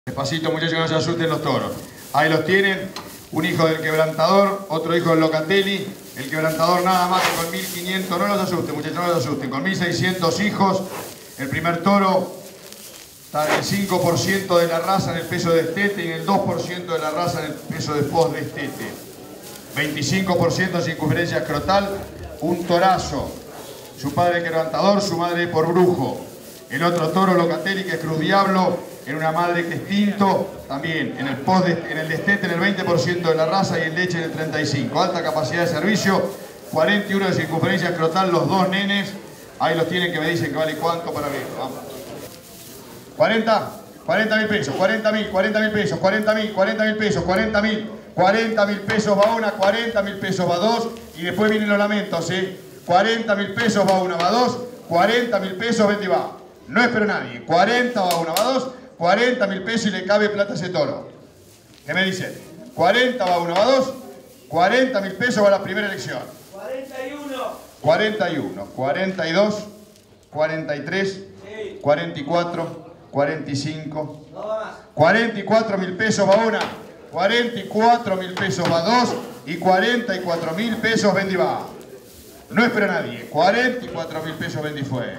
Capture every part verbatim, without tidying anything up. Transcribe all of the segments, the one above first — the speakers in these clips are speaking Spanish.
Despacito, muchachos, que no se asusten los toros. Ahí los tienen. Un hijo del Quebrantador, otro hijo del Locatelli. El Quebrantador nada más que con mil quinientos. No los asusten, muchachos, no los asusten. Con mil seiscientos hijos. El primer toro está en el cinco por ciento de la raza en el peso de destete y en el dos por ciento de la raza en el peso de post destete. veinticinco por ciento de circunferencia escrotal. Un torazo. Su padre Quebrantador, su madre por brujo. El otro toro Locatelli, que es Cruz Diablo, en una madre que es tinto, también en el, post de, en el destete en el veinte por ciento de la raza y en leche en el treinta y cinco por ciento. Alta capacidad de servicio, cuarenta y uno de circunferencia escrotal, los dos nenes. Ahí los tienen, que me dicen que vale cuánto para ver. Vamos. cuarenta, cuarenta mil pesos, cuarenta mil, cuarenta mil pesos, cuarenta mil, cuarenta mil pesos, cuarenta mil, cuarenta mil pesos va una, cuarenta mil pesos va dos, y después vienen los lamentos, ¿eh? cuarenta mil pesos va una, va dos, cuarenta mil pesos vende y va. No espero nadie, cuarenta va una, va dos, cuarenta mil pesos y le cabe plata a ese toro. ¿Qué me dicen? cuarenta va uno, va dos, cuarenta mil pesos va la primera elección. cuarenta y uno. cuarenta y uno, cuarenta y dos, cuarenta y tres, cuarenta y cuatro, cuarenta y cinco, cuarenta y cuatro mil pesos va una, cuarenta y cuatro mil pesos va dos y cuarenta y cuatro mil pesos vende y va. No espero a nadie, cuarenta y cuatro mil pesos vende y fue.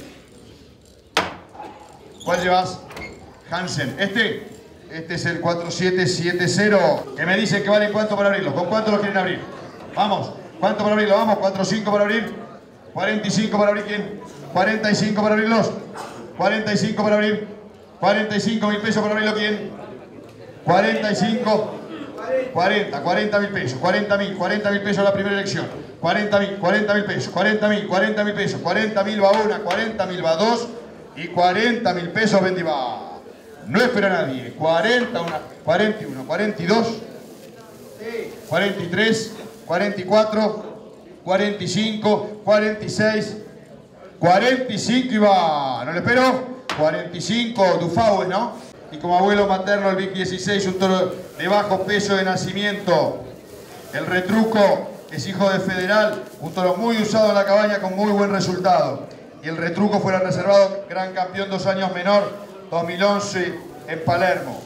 ¿Cuál llevas? Hansen. ¿Este? Este es el cuatro siete siete cero. Que me dicen que vale cuánto para abrirlo. ¿Con cuánto lo quieren abrir? Vamos. ¿Cuánto para abrirlo? Vamos. cuarenta y cinco para abrir. cuarenta y cinco para abrir. ¿Quién? cuarenta y cinco para abrirlos. cuarenta y cinco para abrir. cuarenta y cinco mil pesos para abrirlo. ¿Quién? cuarenta y cinco. cuarenta. cuarenta mil pesos. cuarenta mil. cuarenta mil pesos la primera elección. cuarenta mil. cuarenta mil pesos. cuarenta mil. cuarenta mil pesos. cuarenta mil va una. cuarenta mil va dos. Y cuarenta mil pesos vende y va. No espero a nadie. cuarenta, una, cuarenta y uno, cuarenta y dos, cuarenta y tres, cuarenta y cuatro, cuarenta y cinco, cuarenta y seis, cuarenta y cinco y va. ¿No le espero? cuarenta y cinco, Dufaue, ¿no? Y como abuelo materno el Vic dieciséis, un toro de bajo peso de nacimiento. El Retruco es hijo de Federal, un toro muy usado en la cabaña con muy buen resultado. Y el Retruco fuera reservado, gran campeón dos años menor, dos mil once en Palermo.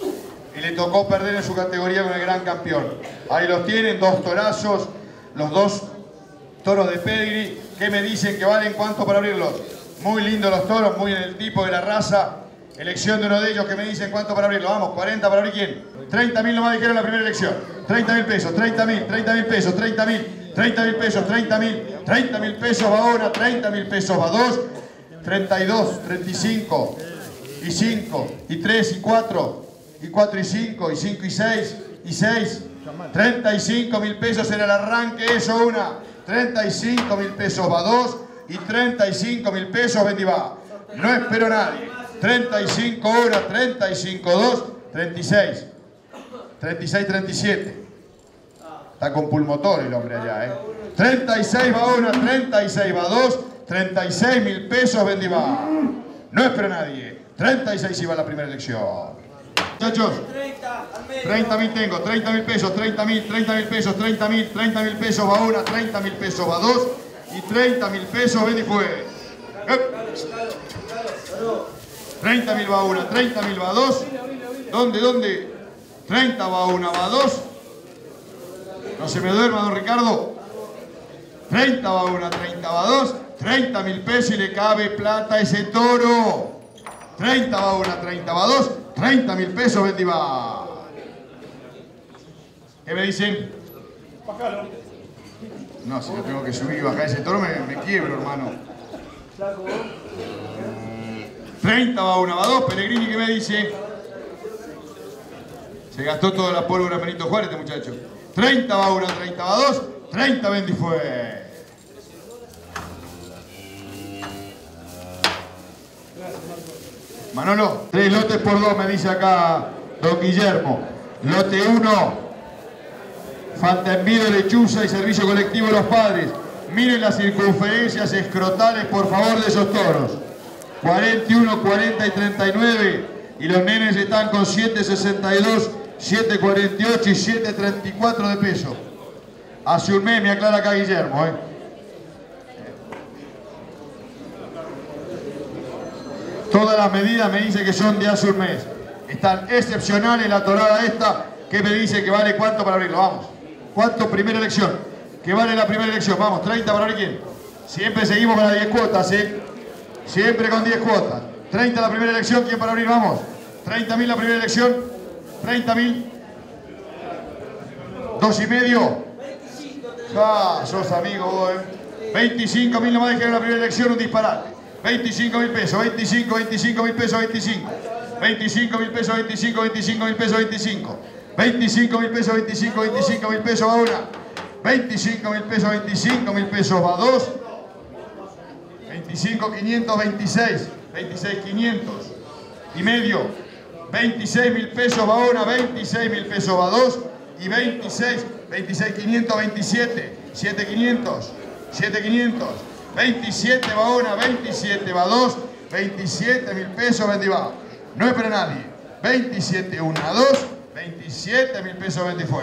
Y le tocó perder en su categoría con el gran campeón. Ahí los tienen, dos torazos, los dos toros de pedigree. ¿Qué me dicen que valen cuánto para abrirlos? Muy lindos los toros, muy en el tipo de la raza. Elección de uno de ellos, que me dicen cuánto para abrirlo. Vamos, cuarenta para abrir. ¿Quién? treinta mil nomás dijeron la primera elección. treinta mil pesos, treinta mil, treinta mil pesos, treinta mil, treinta mil pesos, treinta mil, treinta mil pesos va una, treinta mil pesos va dos, treinta y dos, treinta y cinco, y cinco, y tres, y cuatro, y cuatro y cinco, y cinco y seis, y seis, treinta y cinco mil pesos en el arranque, eso una, treinta y cinco mil pesos va dos, y treinta y cinco mil pesos vende y va. No espero a nadie. treinta y cinco una, treinta y cinco dos, treinta y seis, treinta y seis, treinta y siete. Está con pulmotor el hombre allá, ¿eh? treinta y seis va una, treinta y seis va dos, treinta y seis mil pesos vende y va. No espero a nadie. treinta y seis iba la primera elección. Muchachos, treinta mil tengo, treinta mil pesos, treinta mil, treinta mil pesos, treinta mil, treinta mil pesos va una, treinta mil pesos va dos y treinta mil pesos vende y fue. ¡Eh! treinta mil va una, treinta mil va dos. ¿Dónde, dónde? treinta va una, va dos. No se me duerma, don Ricardo. treinta va una, treinta va dos. treinta mil pesos y le cabe plata a ese toro. treinta va una, treinta va dos. treinta mil pesos vende y va. ¿Qué me dicen? No, si no tengo que subir y bajar ese toro me, me quiebro, hermano. treinta va una, va dos. Pellegrini, ¿qué me dice? Se gastó toda la pólvora Benito Juárez este muchacho. treinta va una, treinta va dos, treinta vende y fue. Manolo, tres lotes por dos me dice acá don Guillermo. Lote uno, Fantenvido, lechuza y servicio colectivo Los Padres. Miren las circunferencias escrotales, por favor, de esos toros. cuarenta y uno, cuarenta y treinta y nueve. Y los nenes están con siete sesenta y dos, siete cuarenta y ocho y siete treinta y cuatro de peso. Hace un mes me aclara acá Guillermo, ¿eh? Todas las medidas me dice que son de hace un mes. Están excepcionales la torada esta, que me dice que vale cuánto para abrirlo. Vamos. ¿Cuánto? Primera elección. ¿Qué vale la primera elección? Vamos, treinta para abrir quién. Siempre seguimos con las diez cuotas, ¿eh? Siempre con diez cuotas. treinta la primera elección, ¿quién para abrir? Vamos. treinta mil la primera elección. treinta mil. Dos y medio. Ja, sos amigo vos, ¿eh? veinticinco mil nomás dijeron la primera elección, un disparate. veinticinco mil pesos, veinticinco, veinticinco mil pesos, veinticinco. veinticinco mil pesos, veinticinco, veinticinco mil pesos, veinticinco. veinticinco mil pesos, veinticinco, veinticinco mil pesos va una. veinticinco mil pesos, veinticinco mil pesos va dos. veinticinco quinientos, veintiséis. veintiséis quinientos. Y medio. veintiséis mil pesos va una, veintiséis mil pesos va dos. Y veintiséis, veintiséis quinientos, veintisiete. siete quinientos. siete quinientos. veintisiete va una, veintisiete va dos. veintisiete mil pesos vendí va. No es para nadie. veintisiete, una, dos. veintisiete mil pesos vendí fue.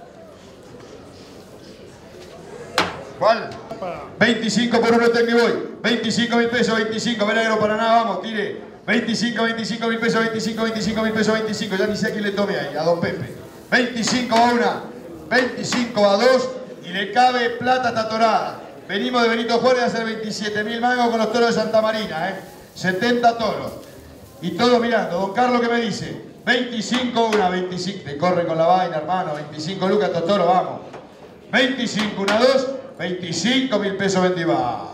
¿Cuál? veinticinco por uno tengo y voy. veinticinco mil pesos, veinticinco. Veragro para nada, vamos, tire. veinticinco, veinticinco mil pesos, veinticinco, veinticinco mil pesos, veinticinco. Ya ni sé a quién le tome ahí, a don Pepe. veinticinco a una, veinticinco a dos. Y le cabe plata tatorada. Venimos de Benito Juárez a hacer veintisiete mil mangos con los toros de Santa Marina, ¿eh? setenta toros. Y todos mirando. Don Carlos, ¿qué me dice? veinticinco a una, veinticinco. Te corre con la vaina, hermano. veinticinco lucas, estos toros, vamos. veinticinco, una, dos. veinticinco mil pesos vendimos.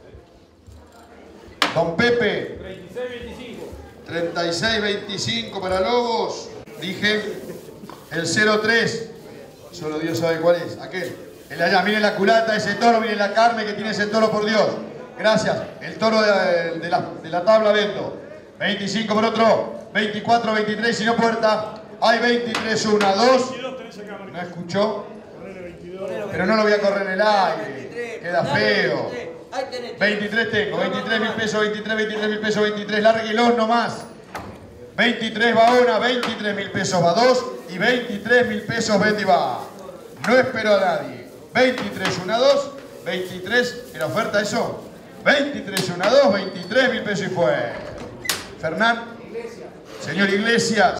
Don Pepe. treinta y seis veinticinco. treinta y seis veinticinco para Lobos. Dije el cero tres. Solo Dios sabe cuál es. Aquel. El allá. Miren la culata de ese toro. Miren la carne que tiene ese toro, por Dios. Gracias. El toro de, de, la, de la tabla vendo. veinticinco por otro. veinticuatro, veintitrés. Si no puerta. Hay veintitrés, una, dos. ¿No escuchó? Pero no lo voy a correr en el aire. Queda feo. veintitrés tengo. veintitrés mil pesos, veintitrés, veintitrés mil pesos, veintitrés. Larguilón nomás. veintitrés va una, veintitrés mil pesos va dos. Y veintitrés mil pesos vendi va. No espero a nadie. veintitrés, una, dos. veintitrés. ¿Era oferta eso? veintitrés, una, dos. veintitrés mil pesos y fue. Fernán. Señor Iglesias.